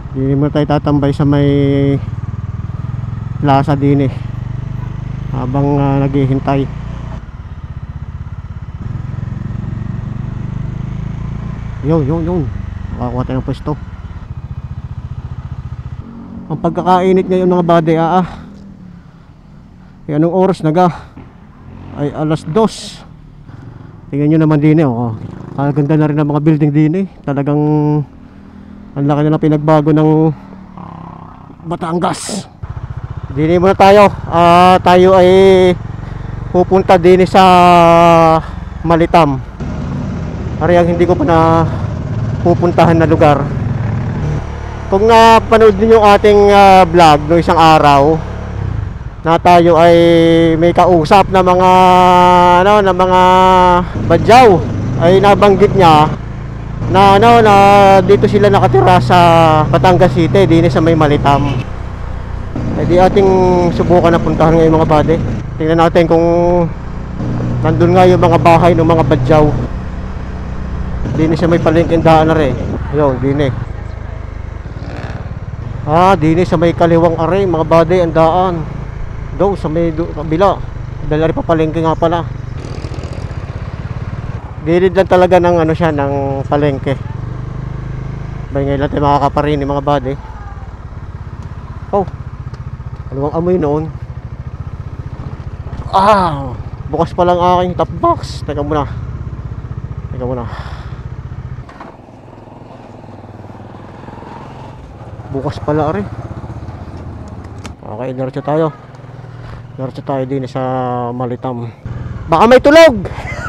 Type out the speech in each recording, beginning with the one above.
Hindi mo tayo tatambay sa may plaza din eh, habang naghihintay. Yun makakuha tayo ng pwesto. Ang pagkakainit ngayon mga bade, anong oras naga? Ay alas 2. Tingnan nyo naman din eh, oh. Kaganda na rin ang mga building din eh. Talagang ang laki na ng pinagbago ng Batangas. Dini muna tayo. Tayo ay pupunta din sa Malitam. Parang hindi ko pa na pupuntahan na lugar. Kung napanood niyo yung ating vlog no isang araw na tayo ay may kausap na mga na mga badyaw, ay nabanggit niya na na dito sila nakatira sa Batangas City, din sa may Malitam. Eh di ating subukan na puntahan ngayon mga bade. Tingnan natin kung nandun nga yung mga bahay ng mga badyaw. Din sa may palengke daan na rin. Ayun, din din sa may kaliwang are mga bade ang daan. Daw sa may kabila. Dahil rin pa palengke nga pala. Gilid lang talaga ng ano siya, ng palengke. Bay ngayon lang tayo makakaparin mga bade. Oh, ano ang amoy noon? Bukas pa lang aking top box. Teka muna. Bukas pala rin. Okay, diretso tayo din sa Malitam. Baka may tulog.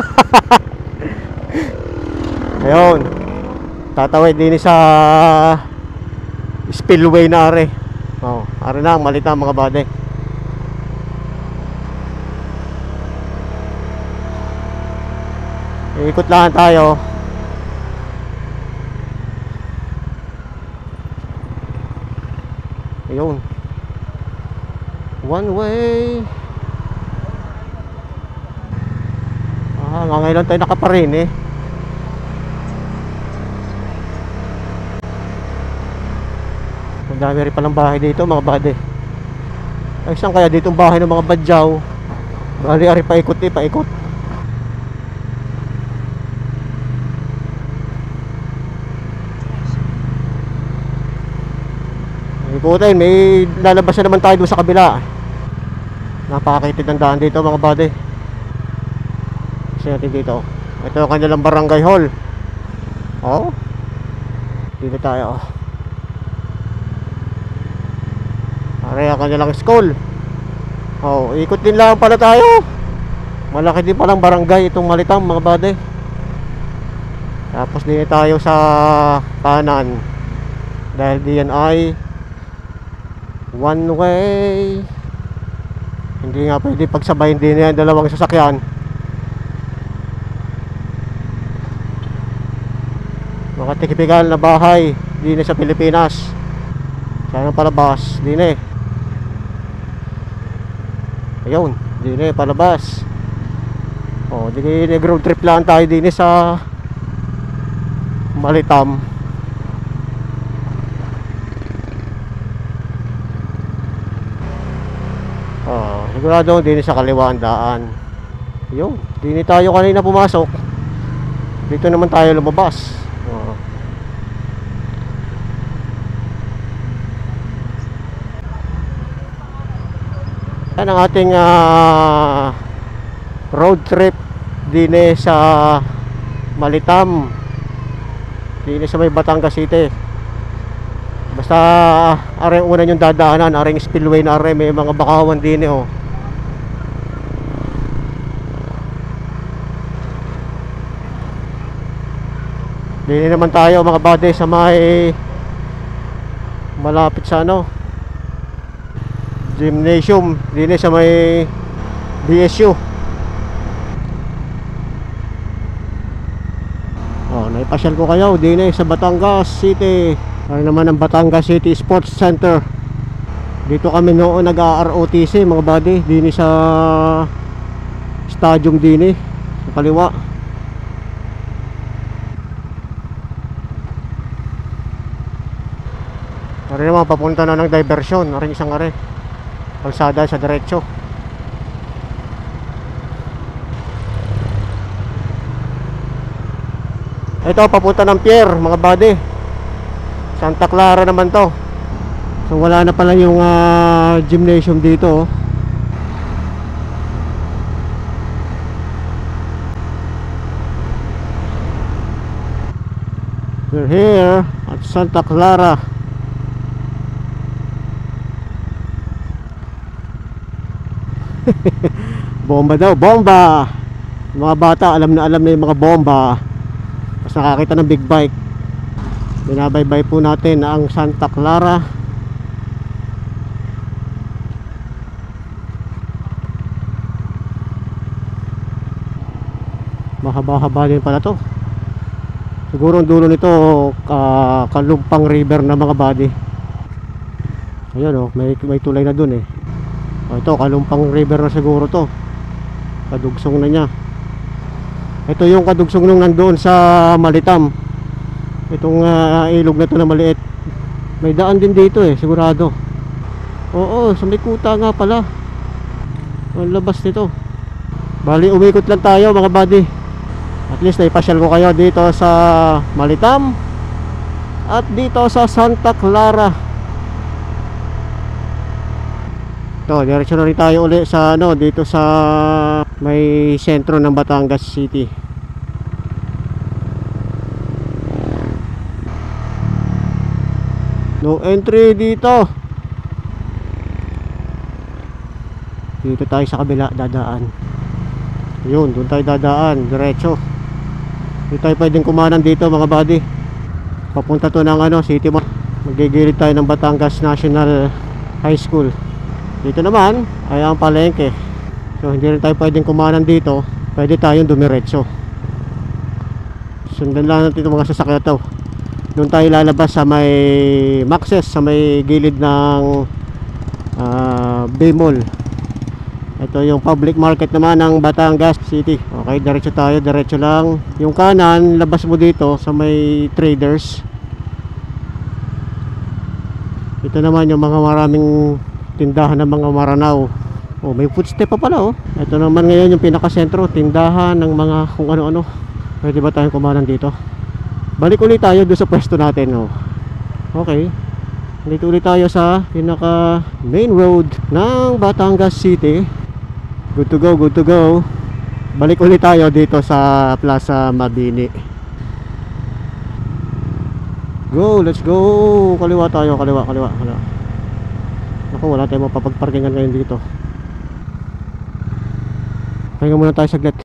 Ayun, tatawid din sa spillway na are. Are na ang Malitam mga bade. Ikot lang tayo. Ayun, one way. Ngayon tayo nakaparin eh. Ang dami rin palang bahay dito mga bade. Ay saan kaya ditong bahay ng mga badyaw? Bali paikot. Ikutin, may lalabas na naman tayo doon sa kabila. Napakakitid ng daan dito mga bade. Kasi natin dito, ito ang kanilang barangay hall. Dito tayo. Are ang kanilang school. Ikot din lang pala tayo. Malaki din palang barangay itong Malitam mga bade. Tapos din tayo sa kanan, dahil diyan ay one way. Hindi nga pwede pagsabayin din yan dalawang sasakyan. Mga tipikal na bahay din sa Pilipinas. Sana palabas din Ayun, din palabas. Di nag-road trip lang tayo din sa Malitam. Sigurado din sa kaliwaan daan. Ayun, din tayo kanina pumasok. Dito naman tayo lumabas. Yan ang ating road trip din sa Malitam, din sa may Batangas City. Basta are una yung dadaanan, aring spillway na are, may mga bakawan din Din naman tayo mga bade sa may malapit sa gymnasium din sa may BSU. Naipasyal ko kayo din sa Batangas City. Ano naman ang Batangas City Sports Center. Dito kami noon nag-ROTC mga bade, din sa stadium din sa kaliwa. Ari naman papunta na ng diversion, aring isang are. Kalsada sa diretso. Ito papunta ng pier, mga buddy. Santa Clara naman to. So wala na pala yung gymnasium dito. We're here at Santa Clara. Bomba daw, bomba. Mga bata alam na yung mga bomba. Mas nakakita ng big bike. Binabaybay po natin ang Santa Clara. Mahaba-haba din pala to. Siguro ang dulo nito Kalumpang River na, mga buddy. Ayan may tulay na dun eh. Ito Kalumpang River na siguro to. Kadugsong na niya. Ito yung kadugsong nung nandoon sa Malitam. Itong ilog na to na maliit. May daan din dito eh, sigurado. Oo, sa may kuta nga pala ang labas nito. Bali umikot lang tayo, mga buddy. At least naipasyal ko kayo dito sa Malitam at dito sa Santa Clara. Ito, diretso na rin tayo uli sa dito sa may sentro ng Batangas City. No entry dito. Dito tayo sa kabila dadaan. Yun, doon tayo dadaan, diretso. Hindi tayo pwedeng kumanan dito, mga buddy. Papunta to ng City Mall. Magigilid tayo ng Batangas National High School. Dito naman ay ang palengke. So hindi rin tayo pwedeng kumanan dito. Pwede tayong dumiretso. Sundan lang natin itong mga sasakyan to. Doon tayo lalabas sa may Maxes, sa may gilid ng B-Mall. Ito yung public market naman ng Batangas City. Okay, diretso tayo, diretso lang. Yung kanan, labas mo dito sa may traders. Ito naman yung mga maraming tindahan ng mga Maranao. Oh, may footstep pa pala oh. Ito naman ngayon yung pinakasentro, tindahan ng mga kung ano-ano. Pwede ba tayong kumanan dito? Balik ulit tayo doon sa pwesto natin oh. Okay. Dito ulit tayo sa pinaka main road ng Batangas City. Good to go, good to go. Balik ulit tayo dito sa Plaza Mabini. Go, let's go. Kaliwa tayo, kaliwa. Ako, wala tayong mapapagparkingan ngayon dito. Pahinga muna tayo saglit.